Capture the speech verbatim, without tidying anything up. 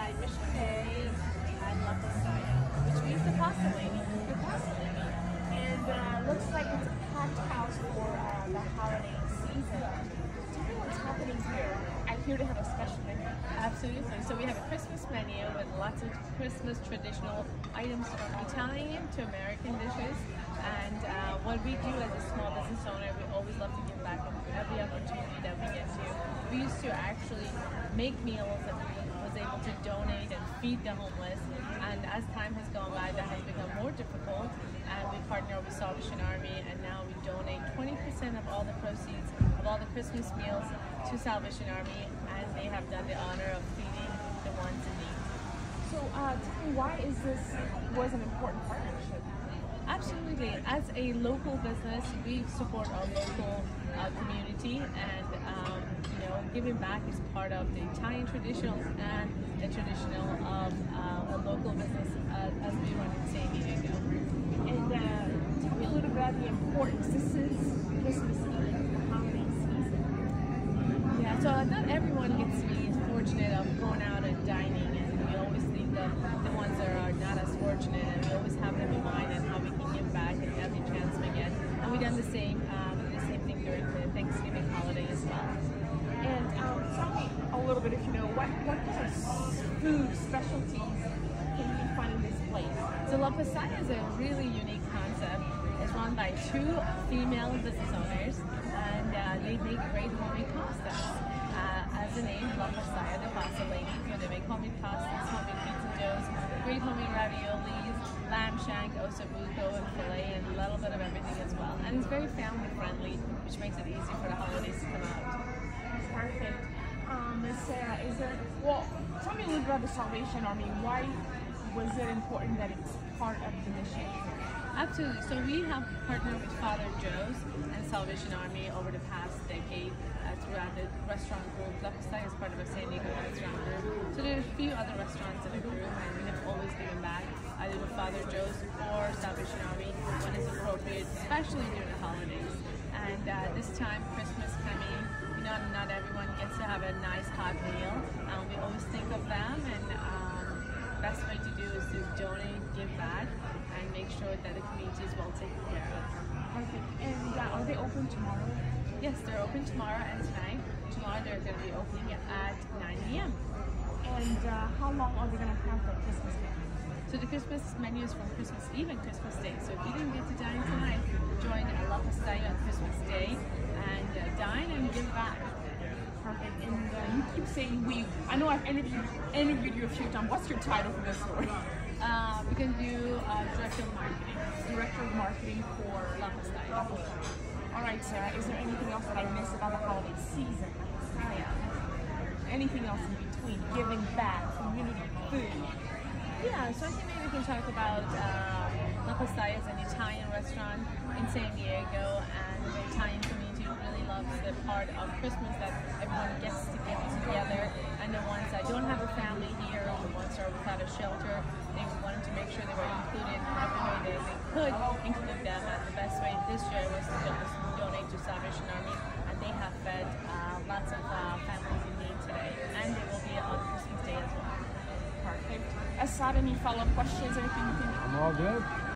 at Mission Bay at La Pasaya, which means the pasta lady. The pasta lady. And uh, looks like it's a packed house for uh, the holiday season. Tell me what's happening here. I hear they have a special menu. Absolutely. So we have a Christmas menu with lots of Christmas traditional items from Italian to American dishes. And uh, what we do as a small business owner, we always love to give back every opportunity that we get to. We used to actually make meals that we was able to donate and feed the homeless. And as time has gone by, that has become more difficult. And we partner with Salvation Army, and now we donate twenty percent of all the proceeds of all the Christmas meals to Salvation Army, and they have done the honor of feeding the ones in need. So uh, tell me, why is this was an important partnership? Absolutely. As a local business, we support our local uh, community, and um, you know, giving back is part of the Italian traditional and the traditional of uh, a local business uh, as we run in San Diego. And uh, tell me a little bit about the importance. This is Christmas Eve, the holiday season. Yeah, so not everyone gets to be fortunate of going out and dining, and we always think of the ones that are not as fortunate, and we always have them in mind and how we can give back and every chance we get. And we've done the same, um, the same thing during the Thanksgiving holiday as well. And um, tell me a little bit, if you know, what, what kind of food specialties can you find in this place? So La Pasaya is a really unique concept. It's run by two female business owners, and uh, they make great homemade pastas. Uh, as the name, La Pasaya, the pasta lady, where they make homemade pastas, homemade pizza doughs, great homemade raviolis, lamb shank, ossobuco, and filet, and a little bit of everything as well. And it's very family friendly, which makes it easy for the holidays to come out. Perfect. Um, Sarah, is there, well, tell me a little bit about the Salvation Army. Why was it important that it's part of the mission? Absolutely. So we have partnered with Father Joe's and Salvation Army over the past decade uh, throughout the restaurant group. La Pasaya is part of a San Diego restaurant group. So there's a few other restaurants in the group, and we have always given back either with Father Joe's or Salvation Army when it's appropriate, especially during the holidays. And uh, this time, Christmas coming, you know, not everyone gets to have a nice hot meal. Um, we always think of them, and um, best way to do is to donate, give back, and make sure that the community is well taken care of. Perfect. And uh, are they open tomorrow? Yes, they're open tomorrow and tonight. Tomorrow they're going to be opening at nine A M And uh, how long are they going to have the Christmas menu? So the Christmas menu is from Christmas Eve and Christmas Day. So if you didn't get to dine tonight, join La Pasaya on Christmas Day and uh, dine and give back. Perfect. And uh, you keep saying we. I know I've interviewed, interviewed you a few times. What's your title for this story? Uh, we can do uh, Director of Marketing. Director of Marketing for La Pasaya. All right, Sarah. Is there anything else that I missed about the holiday season? Pasaya. Anything else in between? Giving back, community, food. Yeah, so I think maybe we can talk about uh, La Pasaya is an Italian restaurant in San Diego, and the Italian community really loves the part of Christmas that everyone gets to get together, and the ones that don't have a family here, or the ones that are without a shelter, they wanted to make sure they were included in every way that they could include them, and the best way this year was to don- donate to Salvation Army, and they have fed uh, lots of uh, families in need today, and they will be on Christmas Day as well. Perfect. Assad, any follow-up questions? Anything you can? I'm all good.